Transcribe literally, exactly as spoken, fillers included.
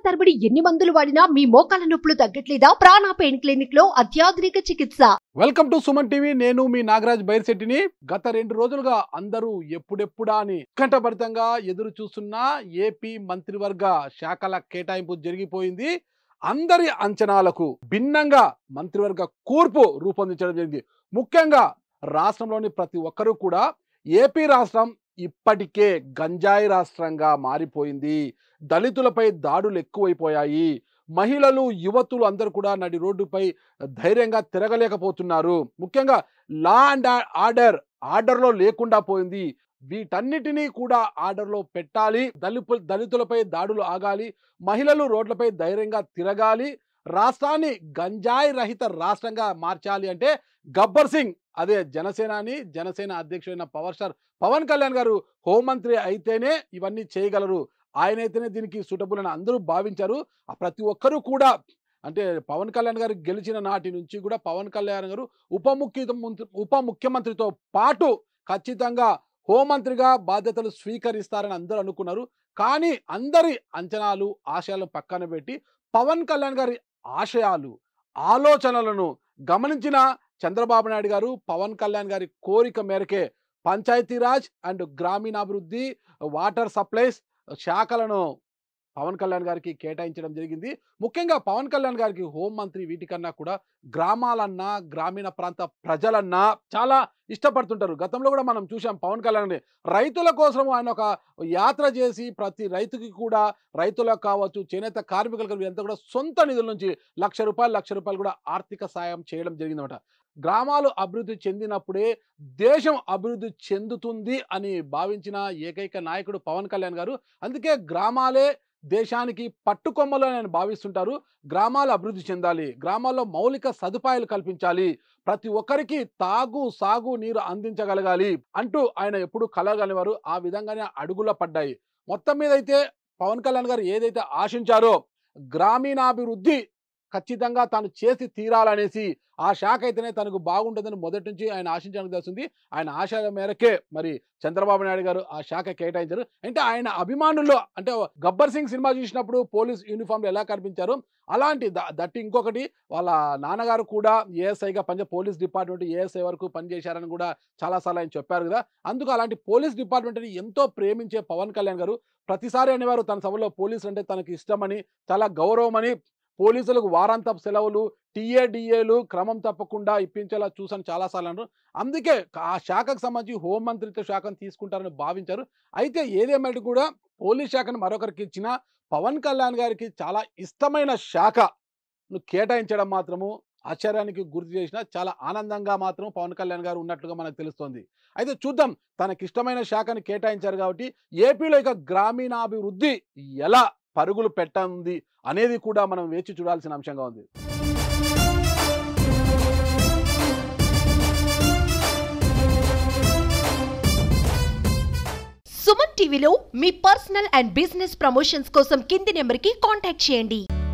తరబడి ఎన్ని మందులు వాడినా మీ మోకాల నొప్పులు తగ్గట్లేదా? ప్రాణ పెయిన్ క్లినిక్ లో అత్యాధునిక చికిత్స. Welcome to Suman TV. నేను మీ నాగరాజ్ బైర్శెట్టిని. గత రెండు రోజులుగా అందరూ ఎప్పుడెప్పుడా అని ఉత్కంఠభరితంగా ఎదురు చూస్తున్న ఏపీ మంత్రివర్గ శాఖల కేటాయింపు జరిగిపోయింది. అందరి అంచనాలకు భిన్నంగా మంత్రివర్గ కూర్పు రూపొందించడం జరిగింది. ముఖ్యంగా రాష్ట్రంలోని ప్రతి ఒక్కరూ కూడా ఏపీ రాష్ట్రం ఇప్పటికే గంజాయి రాష్ట్రంగా మారిపోయింది. దళితులపై దాడులు ఎక్కువైపోయాయి. మహిళలు, యువతులు అందరూ కూడా నడి రోడ్డుపై ధైర్యంగా తిరగలేకపోతున్నారు. ముఖ్యంగా లా అండ్ ఆర్డర్ ఆర్డర్లో లేకుండా పోయింది. వీటన్నిటినీ కూడా ఆర్డర్లో పెట్టాలి. దళితు దళితులపై దాడులు ఆగాలి. మహిళలు రోడ్లపై ధైర్యంగా తిరగాలి. రాష్ట్రాన్ని గంజాయి రహిత రాష్ట్రంగా మార్చాలి అంటే గబ్బర్ సింగ్, అదే జనసేనాని జనసేన అధ్యక్షుడైన పవర్ స్టార్ పవన్ కళ్యాణ్ గారు హోంమంత్రి అయితేనే ఇవన్నీ చేయగలరు. ఆయన అయితేనే దీనికి సూటబుల్ అని అందరూ భావించారు. ప్రతి ఒక్కరూ కూడా అంటే పవన్ కళ్యాణ్ గారు గెలిచిన నాటి నుంచి కూడా పవన్ కళ్యాణ్ గారు ఉప ముఖ్యమంత్రి ఉప ముఖ్యమంత్రితో పాటు ఖచ్చితంగా హోంమంత్రిగా బాధ్యతలు స్వీకరిస్తారని అందరూ అనుకున్నారు. కానీ అందరి అంచనాలు, ఆశయాలను పక్కన పెట్టి పవన్ కళ్యాణ్ గారి ఆశయాలు, ఆలోచనలను గమనించిన చంద్రబాబు నాయుడు గారు పవన్ కళ్యాణ్ గారి కోరిక మేరకే పంచాయతీరాజ్ అండ్ గ్రామీణాభివృద్ధి, వాటర్ సప్లైస్ శాఖలను పవన్ కళ్యాణ్ గారికి కేటాయించడం జరిగింది. ముఖ్యంగా పవన్ కళ్యాణ్ గారికి హోంమంత్రి వీటికన్నా కూడా గ్రామాలన్నా, గ్రామీణ ప్రాంత ప్రజలన్నా చాలా ఇష్టపడుతుంటారు. గతంలో కూడా మనం చూసాం పవన్ కళ్యాణ్ రైతుల కోసం ఆయన ఒక యాత్ర చేసి ప్రతి రైతుకి కూడా, రైతులకు కావచ్చు, చేనేత కార్మికులకు ఎంత కూడా సొంత నిధుల నుంచి లక్ష రూపాయలు లక్ష రూపాయలు కూడా ఆర్థిక సాయం చేయడం జరిగిందన్నమాట. గ్రామాలు అభివృద్ధి చెందినప్పుడే దేశం అభివృద్ధి చెందుతుంది అని భావించిన ఏకైక నాయకుడు పవన్ కళ్యాణ్ గారు. అందుకే గ్రామాలే దేశానికి పట్టుకొమ్మలు అని భావిస్తుంటారు. గ్రామాలు అభివృద్ధి చెందాలి, గ్రామాల్లో మౌలిక సదుపాయాలు కల్పించాలి, ప్రతి ఒక్కరికి తాగు సాగు నీరు అందించగలగాలి అంటూ ఆయన ఎప్పుడు కలగలివారు. ఆ విధంగానే అడుగుల పడ్డాయి. మొత్తం మీద అయితే పవన్ కళ్యాణ్ గారు ఏదైతే ఆశించారో గ్రామీణాభివృద్ధి ఖచ్చితంగా తాను చేసి తీరాలనేసి, ఆ శాఖ అయితేనే తనకు బాగుంటుందని మొదటి నుంచి ఆయన ఆశించడానికి తెలుస్తుంది. ఆయన ఆశల మేరకే మరి చంద్రబాబు నాయుడు గారు ఆ శాఖ కేటాయించారు. అంటే ఆయన అభిమానుల్లో అంటే గబ్బర్ సింగ్ సినిమా చూసినప్పుడు పోలీస్ యూనిఫామ్లో ఎలా కనిపించారు అలాంటి దట్టి ఇంకొకటి వాళ్ళ నాన్నగారు కూడా ఏఎస్ఐగా పనిచే పోలీస్ డిపార్ట్మెంట్ ఏఎస్ఐ వరకు పనిచేశారని కూడా చాలాసార్లు ఆయన చెప్పారు కదా. అందుకు అలాంటి పోలీస్ డిపార్ట్మెంట్ని ఎంతో ప్రేమించే పవన్ కళ్యాణ్ గారు ప్రతిసారి అనేవారు తన సభలో పోలీసులు అంటే తనకు ఇష్టమని, చాలా గౌరవమని, పోలీసులకు వారాంతపు సెలవులు, టీఏడిఏలు క్రమం తప్పకుండా ఇప్పించేలా చూసాను చాలాసార్లు అన్నారు. అందుకే ఆ శాఖకు సంబంధించి హోంమంత్రిత్వ శాఖను తీసుకుంటారని భావించారు. అయితే ఏదేమైనా కూడా పోలీస్ శాఖను మరొకరికి ఇచ్చిన పవన్ కళ్యాణ్ గారికి చాలా ఇష్టమైన శాఖను కేటాయించడం మాత్రము ఆశ్చర్యానికి గుర్తు చేసిన, చాలా ఆనందంగా మాత్రం పవన్ కళ్యాణ్ గారు ఉన్నట్లుగా మనకు తెలుస్తోంది. అయితే చూద్దాం, తనకిష్టమైన శాఖను కేటాయించారు కాబట్టి ఏపీలో ఇక గ్రామీణాభివృద్ధి ఎలా పరుగులు పెట్టనుంది అనేది కూడా మనం వేచి చూడాల్సిన అంశంగా ఉంది. సుమన్ టీవీలో మీ పర్సనల్ అండ్ బిజినెస్ ప్రమోషన్స్ కోసం కింది నెంబర్కి కాంటాక్ట్ చేయండి.